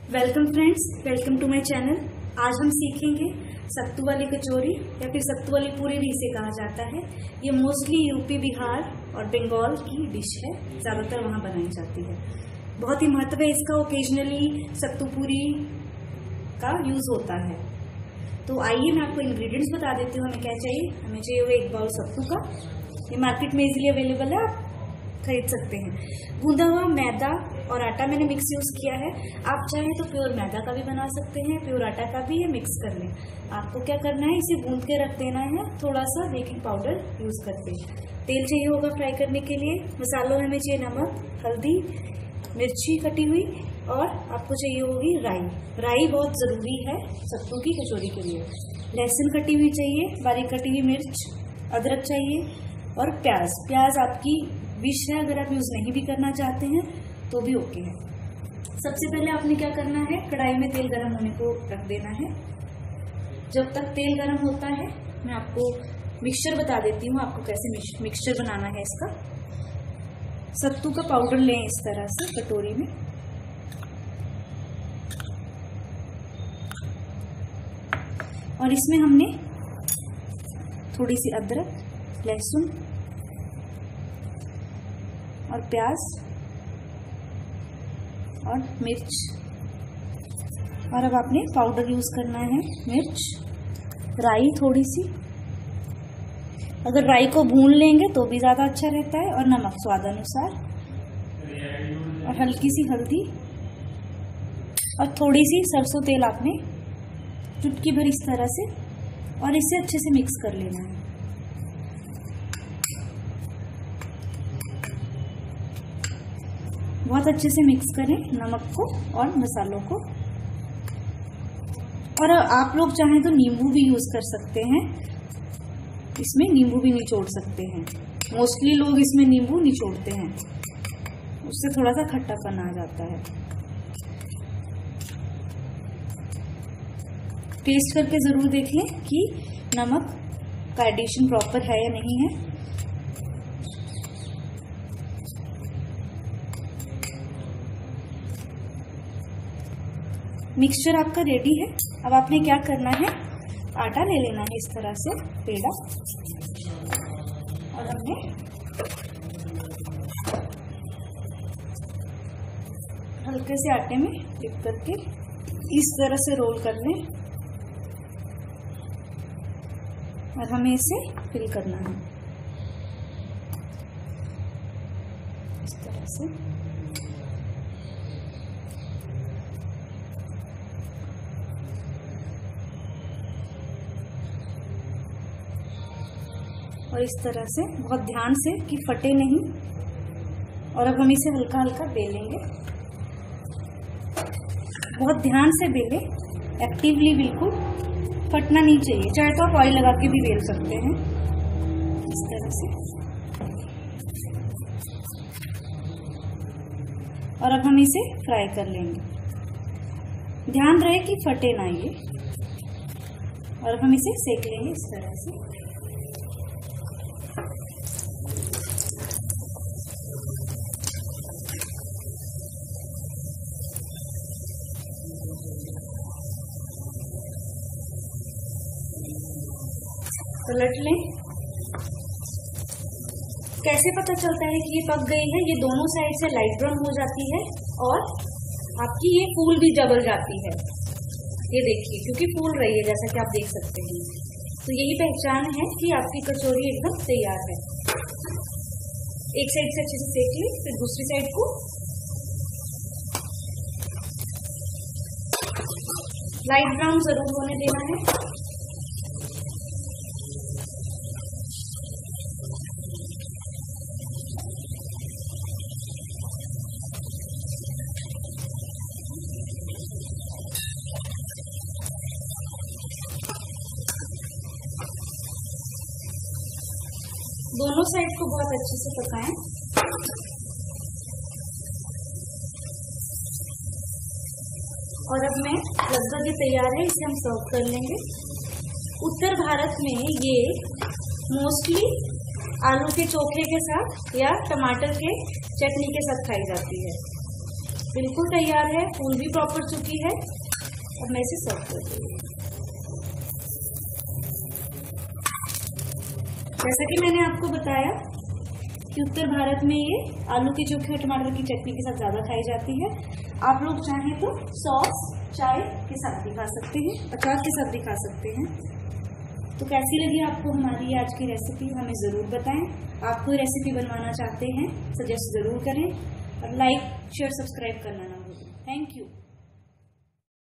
Welcome friends, welcome to my channel. आज हम सीखेंगे सत्तू वाली कचौरी या फिर सत्तू वाली पूरी भी इसे कहा जाता है। ये मोस्टली यूपी, बिहार और बंगाल की डिश है, ज़्यादातर वहाँ बनाई जाती है। बहुत ही महत्व है इसका। ओकेजनली सत्तू पूरी का यूज़ होता है। तो आइए मैं आपको इंग्रेडिएंट्स बता देती हूँ हमें क्या चाहिए। हमें चाहिए हुआ 1 बाउल सत्तू का। ये मार्केट में इजीली अवेलेबल है, आप खरीद सकते हैं। गूंदा हुआ मैदा और आटा मैंने मिक्स यूज़ किया है। आप चाहें तो प्योर मैदा का भी बना सकते हैं, प्योर आटा का भी, ये मिक्स कर लें। आपको क्या करना है, इसे गूंद के रख देना है, थोड़ा सा बेकिंग पाउडर यूज़ करके। तेल चाहिए होगा फ्राई करने के लिए। मसालों में हमें चाहिए नमक, हल्दी, मिर्ची कटी हुई, और आपको चाहिए होगी राई। राई बहुत ज़रूरी है सत्तू की कचौरी के लिए। लहसुन कटी हुई चाहिए, बारीक कटी हुई मिर्च, अदरक चाहिए, और प्याज। प्याज आपकी विश है, अगर आप यूज़ नहीं भी करना चाहते हैं तो भी ओके है। सबसे पहले आपने क्या करना है, कढ़ाई में तेल गरम होने को रख देना है। जब तक तेल गरम होता है मैं आपको मिक्सचर बता देती हूँ, आपको कैसे मिक्सचर बनाना है इसका। सत्तू का पाउडर लें इस तरह से कटोरी में। और इसमें हमने थोड़ी सी अदरक, लहसुन और प्याज और मिर्च, और अब आपने पाउडर यूज़ करना है, मिर्च, राई थोड़ी सी। अगर राई को भून लेंगे तो भी ज़्यादा अच्छा रहता है। और नमक स्वाद अनुसार, और हल्की सी हल्दी, और थोड़ी सी सरसों तेल आपने चुटकी भर इस तरह से, और इसे अच्छे से मिक्स कर लेना है। बहुत अच्छे से मिक्स करें नमक को और मसालों को। और आप लोग चाहें तो नींबू भी यूज़ कर सकते हैं, इसमें नींबू भी निचोड़ सकते हैं। मोस्टली लोग इसमें नींबू निचोड़ते हैं, उससे थोड़ा सा खट्टापन आ जाता है। टेस्ट करके ज़रूर देख लें कि नमक का एडिशन प्रॉपर है या नहीं है। मिक्सचर आपका रेडी है। अब आपने क्या करना है, आटा ले लेना है इस तरह से पेड़ा, और हमने हल्के से आटे में डिप करके इस तरह से रोल कर लें, और हमें इसे फिल करना है इस तरह से। और इस तरह से बहुत ध्यान से कि फटे नहीं। और अब हम इसे हल्का हल्का बेलेंगे, बहुत ध्यान से बेलें, एक्टिवली, बिल्कुल फटना नहीं चाहिए। चाहे तो आप ऑयल लगा के भी बेल सकते हैं इस तरह से। और अब हम इसे फ्राई कर लेंगे। ध्यान रहे कि फटे ना ये। और अब हम इसे सेक लेंगे इस तरह से। पलट लें। कैसे पता चलता है कि ये पक गई है, ये दोनों साइड से लाइट ब्राउन हो जाती है, और आपकी ये फूल भी जल जाती है। ये देखिए, क्योंकि फूल रही है जैसा कि आप देख सकते हैं। तो यही पहचान है कि आपकी कचौरी एकदम तैयार है। एक साइड से अच्छे से सेक लें, फिर दूसरी साइड को लाइट ब्राउन जरूर होने देना है। दोनों साइड को बहुत अच्छे से पकाएं। और अब मैं लगभग ये तैयार है, इसे हम सर्व कर लेंगे। उत्तर भारत में ये मोस्टली आलू के चोखे के साथ या टमाटर के चटनी के साथ खाई जाती है। बिल्कुल तैयार है, फूल भी प्रॉपर चुकी है। अब मैं इसे सर्व कर दूंगी। जैसा कि मैंने आपको बताया कि उत्तर भारत में ये आलू के चोखे और टमाटर की चटनी के साथ ज़्यादा खाई जाती है। आप लोग चाहें तो सॉस चाय के साथ भी खा सकते हैं, अचार के साथ भी खा सकते हैं। तो कैसी लगी आपको हमारी आज की रेसिपी, हमें ज़रूर बताएं। आप कोई रेसिपी बनवाना चाहते हैं सजेस्ट ज़रूर करें, और लाइक शेयर सब्सक्राइब करना ना भूलें। Thank you.